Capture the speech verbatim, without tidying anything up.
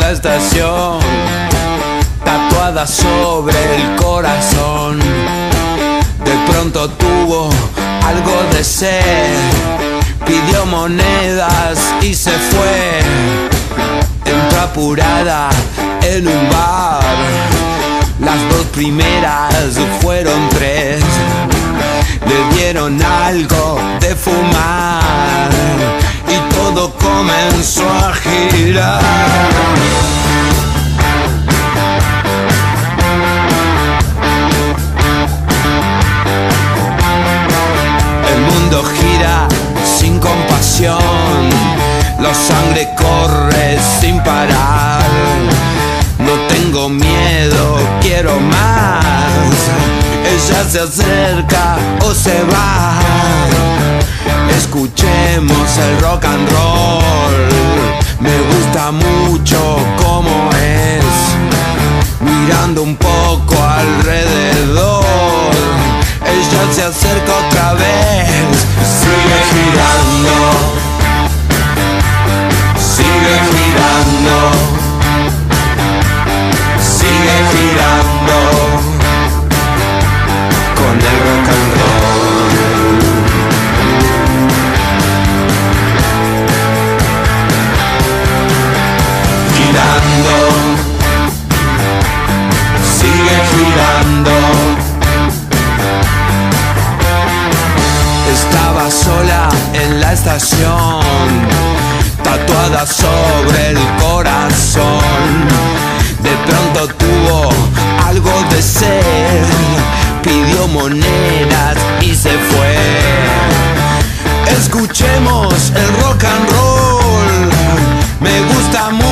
la estación, tatuada sobre el corazón. De pronto tuvo algo de sed, pidió monedas y se fue. Entró apurada en un bar, las dos primeras fueron tres. Le dieron algo de fumar y todo comenzó a girar. El mundo gira sin compasión, la sangre corre sin parar. No tengo miedo, quiero más. Ella se acerca o se va. Escuchemos el rock and roll. Me gusta mucho cómo es, mirando un poco alrededor. Ella se acerca otra vez. Sigue girando, sigue girando, sigue girando con el rock and roll. Girando, sigue girando. Estaba sola en la estación, tatuada sobre el corazón. De pronto tuvo algo de sed, pidió monedas y se fue. Escuchemos el rock and roll. Me gusta mucho